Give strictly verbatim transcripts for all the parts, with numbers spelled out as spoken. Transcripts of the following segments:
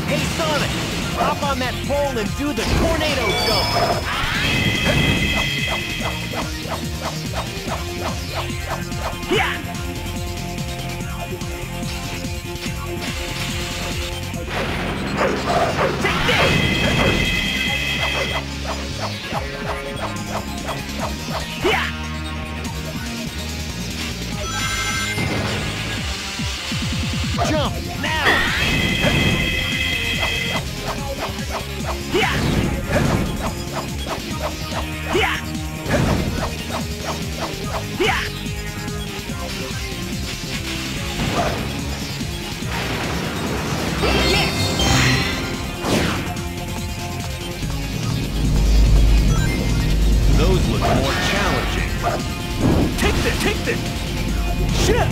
Hey, Sonic! Hop on that pole and do the tornado jump! Yeah! Take this! Yeah! Jump now! Yeah! Yeah! Yeah! Yes! Those look more challenging. Take this! Take this! Shit!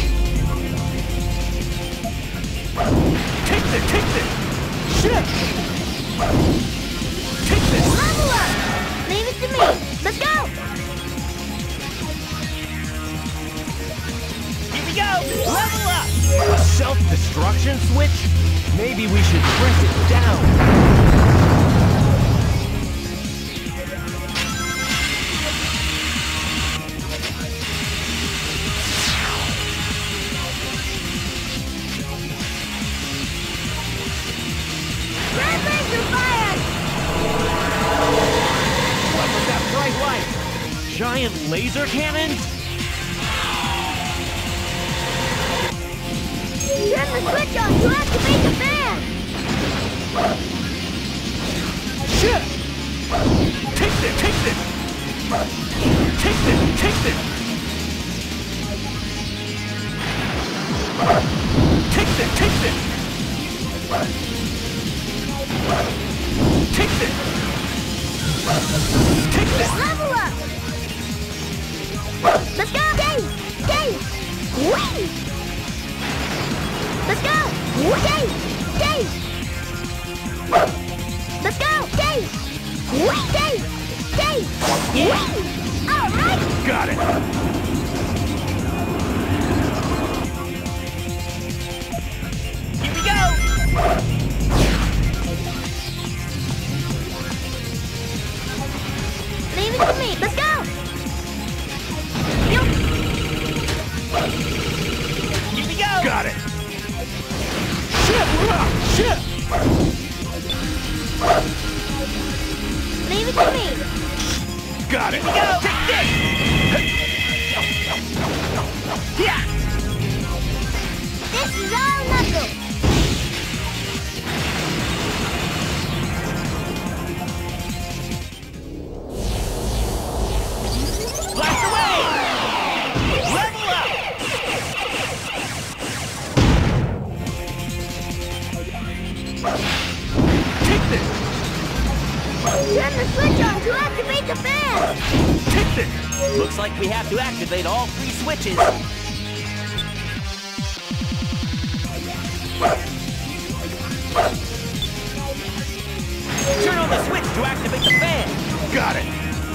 Take this! Take this! Shit! Take this! Level up! Leave it to me! Let's go! Here we go! Level up! A self-destruction switch? Maybe we should press it down. What was that bright light? Giant laser cannons? Turn the switch on to activate the fan! Shit! Take this! Take this! Take this! Take this! Take this! Take this! Take this! Take this! Level up! Let's go! Dave! Dave! Wait! Let's go! Dave! Dave! Let's go! Dave! Wait! Dave! Dave! Yeah! All right! Got it! Here we go! Leave it to me. Let's go! Here we go! Got it! Shit! Shit! Leave it to me. Got it! Here we go! Take this! Yeah! This is all Knuckles. Blast away! Level up! Take this! Turn the switch on to activate the fan. Take this! Looks like we have to activate all three switches. Turn on the switch to activate the fan. Got it!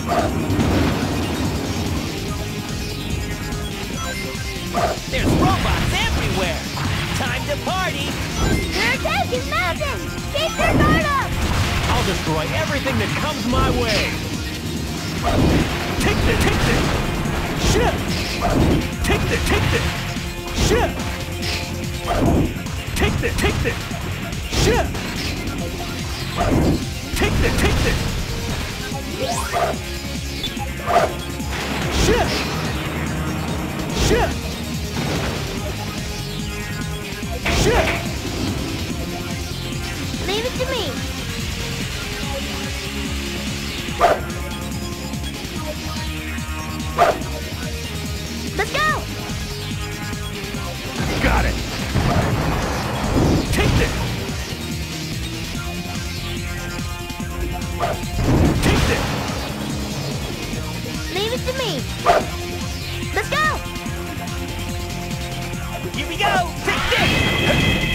There's robots everywhere! Time to party! Your attack is mounting. Keep your guard up. I'll destroy everything that comes my way! Take this! Take this! Shit! Take this! Take this! Shit! Take this! Take this! Shit! Take this! Take this! Shit! Shit! Shit! Leave it to me. Let's go! Got it! Take this! Take this! Leave it to me. Let's go! Here we go! Take this!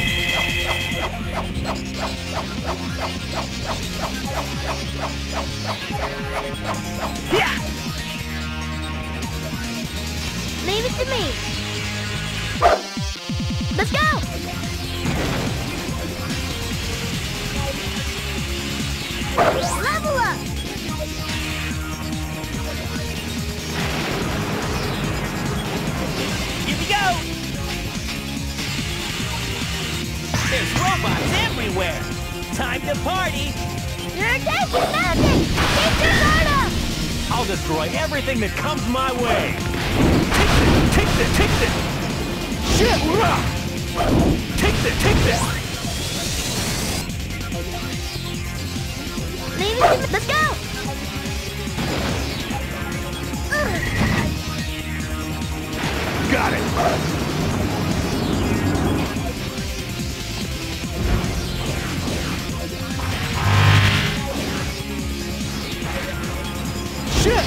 There's robots everywhere! Time to party! Your attention mounting! Keep your guard up! I'll destroy everything that comes my way! Take this! Take this! Take this! Shit! Rah! Take this! Take this! Leave it to me. Let's go! Got it! Shit!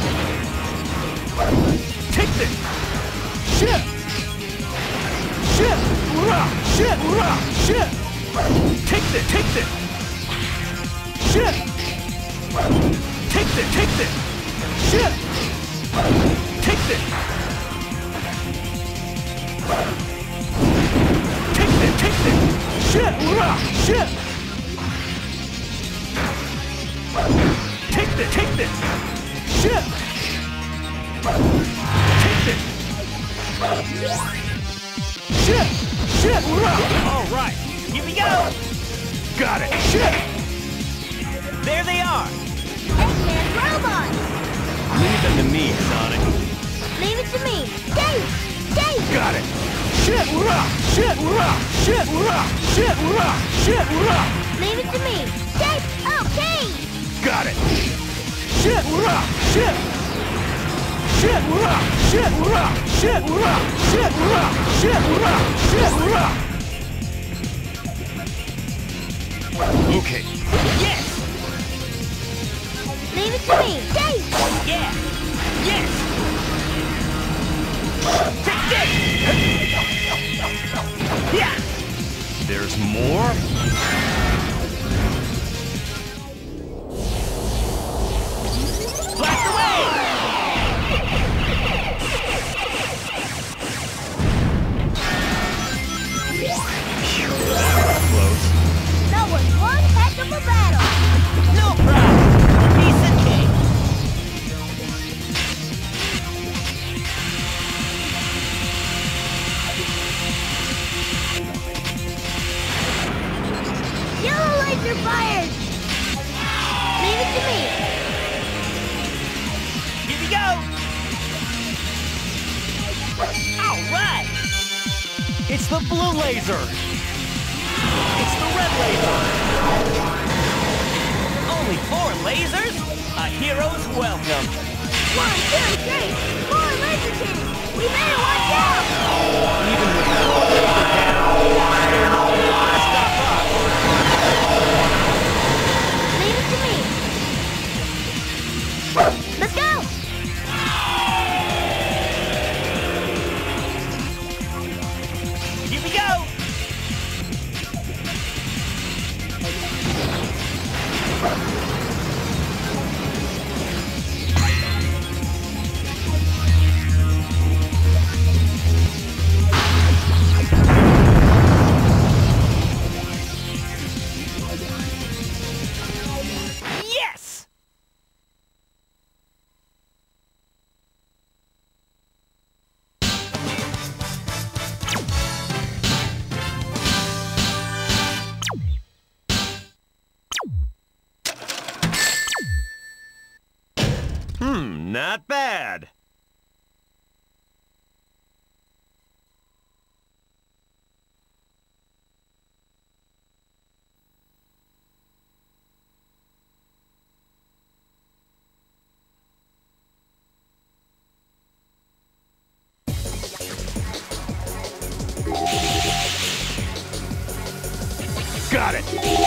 Take this! Shit! Shit! Rah! Shit! Rah! Shit! Take this! Take this! Shit! Take this! Take this! Shit! Take this! Take this! Take this! Shit! Rah! Shit! Take this! Take this! Shit! Take this! Shit! Shit! Rah! All right, here we go! Got it! Shit! There they are! Eggman robots! Leave them to me, Sonic. Leave it to me! Dave! Dave! Got it! Shit! Rah! Shit! Rah! Shit! Rah! Shit! Rah! Shit! Rah! Leave it to me! Dave! Okay! Got it! Shit! Rah! Shit! Shit! Rah! Shit! Rah! Shit! Rah! Shit! Rah! Shit! Rah! Shit! Rah! Okay. Yes! Leave it to me! Dave! Yeah! Yes! Take this! Yeah! There's more? Blast away! Phew, that was close. That was one heck of a battle! No problem! Piece of cake! Yellow laser fired! Leave it to me! Here we go! All right! It's the blue laser! It's the red laser! Only four lasers? A hero's welcome! One, two, three! Four laser cannons! We better watch out! Even with the whole laser down, they're not able to stop us! Leave it to me! Let's go! Here we go! Yes! Hmm, not bad. Got it!